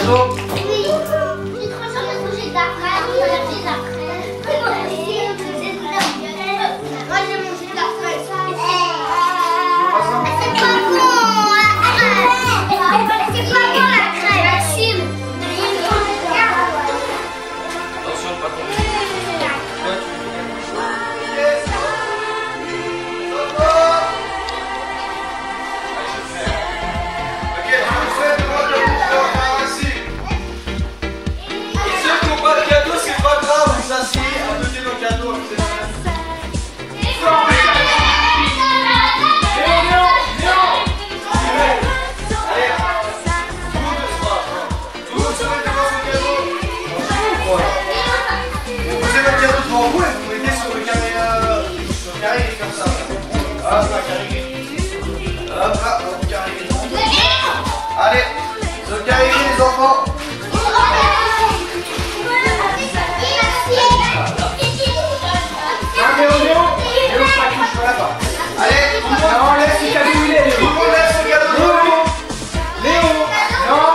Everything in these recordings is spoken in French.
gâteau? Oui. J'ai trop chaud parce que j'ai de la fraise. J'ai de la fraise. Moi j'ai mangé de la fraise. C'est pas bon. C'est pas bon la crème. Maxime. Attention de pas tomber. Allez, le carré les enfants. Allez, Non, laisse le cadeau où il est, tout le monde laisse le cadeau. Léo, non.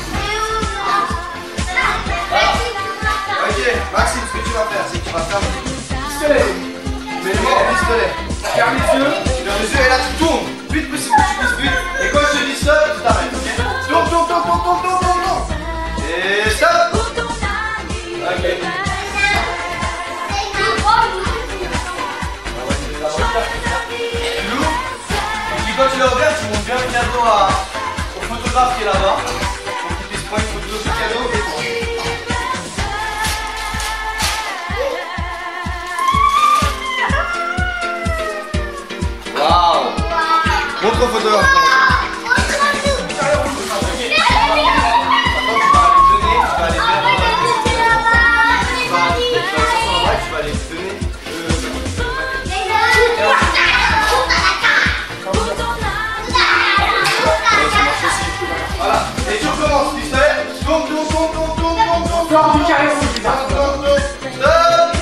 Ok, Maxime, ce que tu vas faire, c'est que tu vas faire Pistolet. mets-le au pistolet. Ferme les yeux. Ferme les yeux et là tu tournes. Vite possible que tu puisses vite. Et quand je te dis stop, tu t'arrêtes. Ok, tourne, tourne, tourne, tourne, tourne, tourne, tourne, tourne. Et stop. Ok. Tu l'ouvres. Et puis quand tu l'as ouvert, tu montres bien le cadeau au photographe qui est là-bas. Pour qu'il puisse prendre une photo du cadeau et tout. Waouh! Montre au photographe. Voilà, et tu recommences, pistolet, tourne, tourne, tourne, tourne, tourne, tourne, tourne, Sors du carré rouge, tourne, tourne, tourne, stop.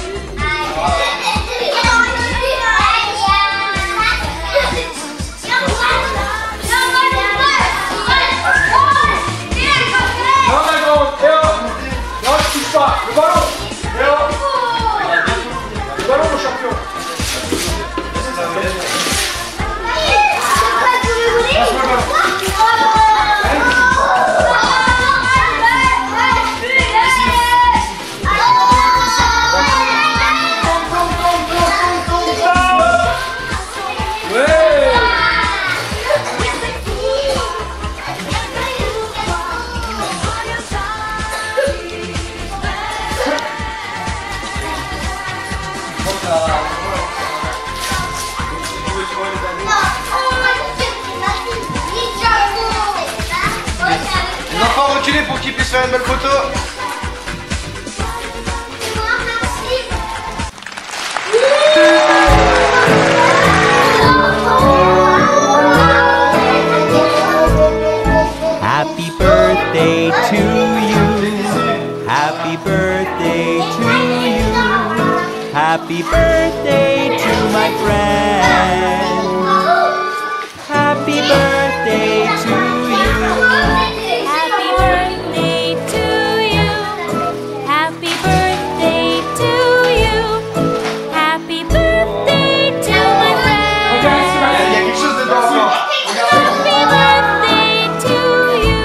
Non, ma grande, Léo. Non, je touche pas. Le ballon. Léo. Le ballon, mon champion. Les enfants reculez pour qu'ils puissent faire une belle photo. Happy birthday to you. Happy birthday to you. Happy birthday to my friend. Happy birthday to you. Happy birthday to you. Happy birthday to you. Happy birthday to my Il y a friend. quelque chose dedans encore. Happy birthday to you.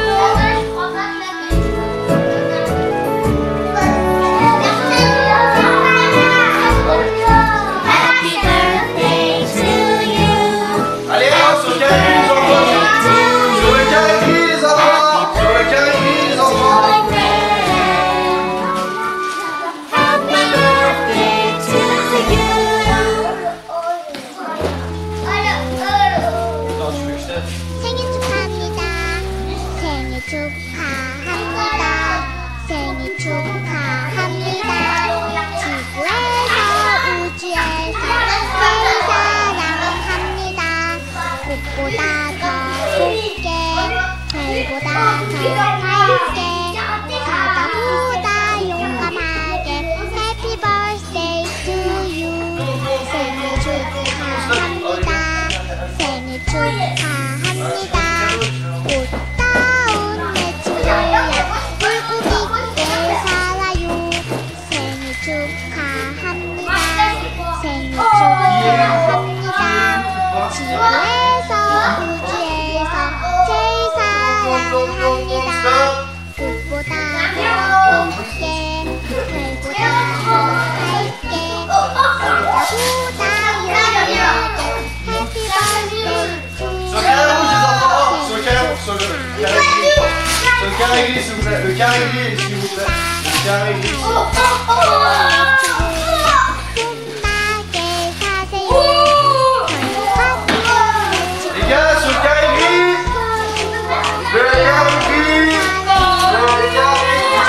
Happy birthday to you. Allez, sur le carré les enfants. Sur le carré les enfants. Sur le carré les enfants. Happy birthday to you. Attends, tu veux que je t'aide? 생일 축하합니다. 생일 축하합니다. 생일 축하합니다. 지구에서 우주에서 제일 사랑합니다. 꽃보다 더 곱게, 별보다 더 밝게, 바다보다 용감하게. Happy birthday to you. 생일 축하합니다. 생일 축하합니다. 꽃다운 내 친구야. carré gris, s'il vous plaît. Le carré gris, s'il vous plaît. Le carré gris. Les gars, sur le carré gris. Le carré gris. Le carré gris.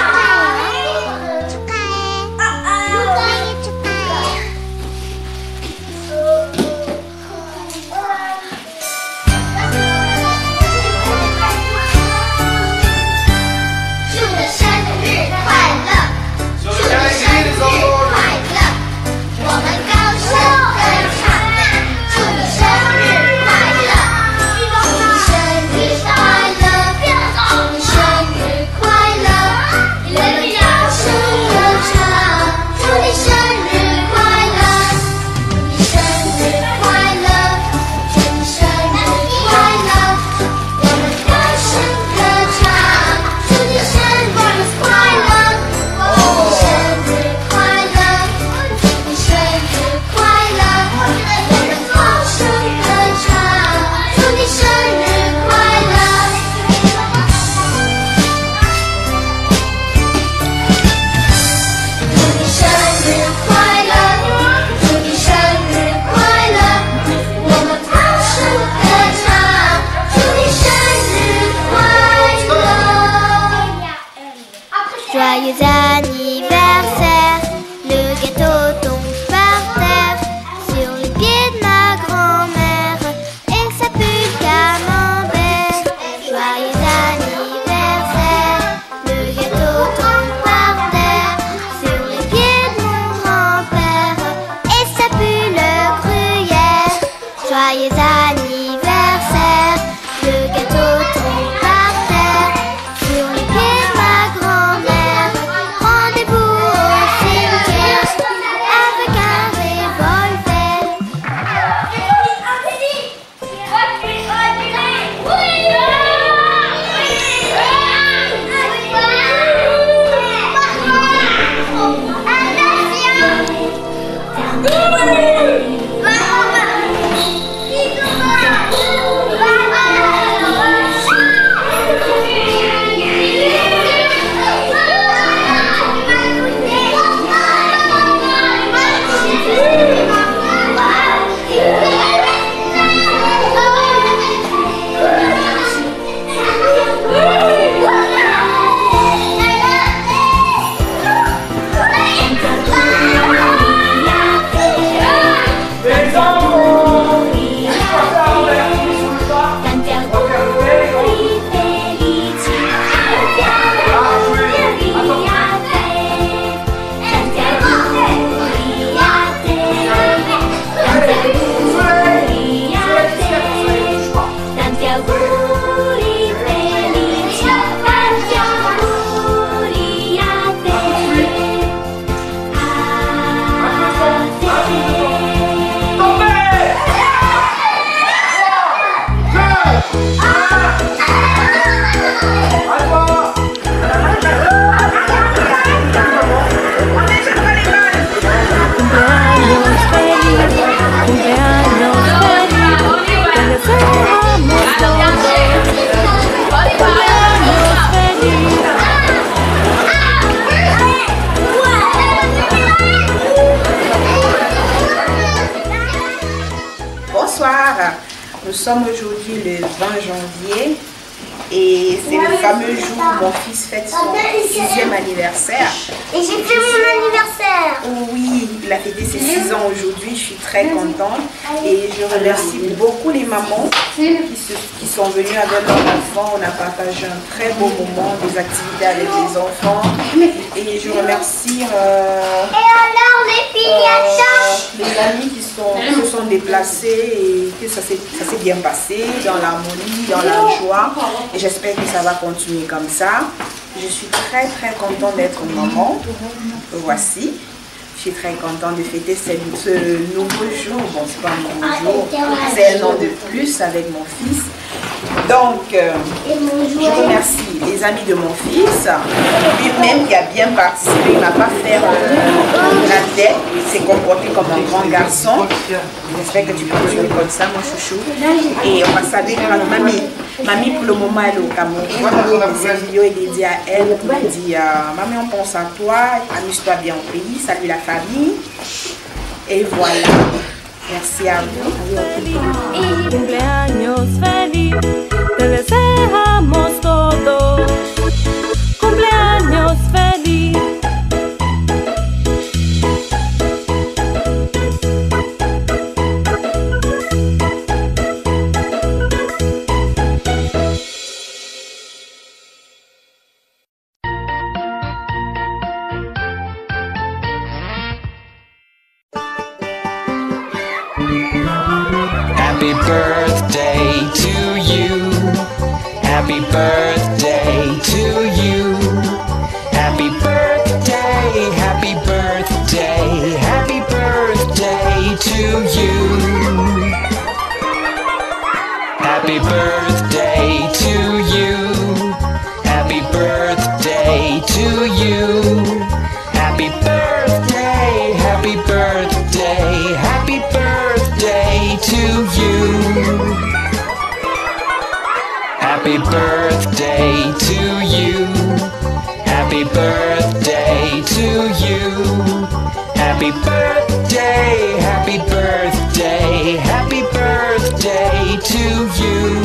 Joyeux anniversaire, le gâteau tombe par terre sur le pied de ma grand-mère et ça pue le camembert. Joyeux anniversaire, le gâteau tombe par terre sur le pied de mon grand-père et ça pue le gruyère. Joyeux anniversaire, le gâteau tombe par terre sur le pied de ma grand-mère. Rendez-vous au cimetière avec un revolver. Bonsoir, nous sommes aujourd'hui le 20 janvier et c'est le fameux jour où mon fils fête son 6e anniversaire. Et j'ai fait mon anniversaire. Oui, il a fêté ses 6 ans aujourd'hui, je suis très contente et je remercie beaucoup les mamans qui sont venues avec leurs enfants. On a partagé un très beau moment, des activités avec les enfants et je remercie Et alors les filles, les amis qui se sont déplacés et que ça s'est bien passé dans l'harmonie, dans la joie et j'espère que ça va continuer comme ça. Je suis très contente d'être maman. Voici. Je suis très contente de fêter ce nouveau jour. Bon, c'est pas un nouveau jour, c'est un an de plus avec mon fils. Donc, je remercie les amis de mon fils, lui-même qui a bien participé, il ne m'a pas fait la tête, il s'est comporté comme un grand garçon. J'espère que tu continues comme ça, mon chouchou. Et on va saluer mamie. Mamie, pour le moment, elle est au Cameroun. Cette vidéo est dédiée à elle. Elle dit, mamie, on pense à toi, amuse-toi bien au pays, salue la famille. Et voilà. Merci à vous. Cumpleaños feliz, te deseamos todos. Cumpleaños feliz. Happy birthday to you. Happy birthday to you. Happy birthday, happy birthday, happy birthday to you. Happy birthday to you. Happy birthday to you. Happy birthday, happy birthday, happy birthday to you. Happy birthday to you. Happy birthday to you. Happy birthday, happy birthday, happy birthday to you.